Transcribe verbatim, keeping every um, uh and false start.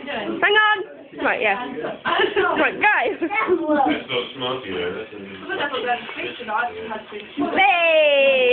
Hang on! Right, yeah. Right, guys! That's not smarty though, that's a... Hey!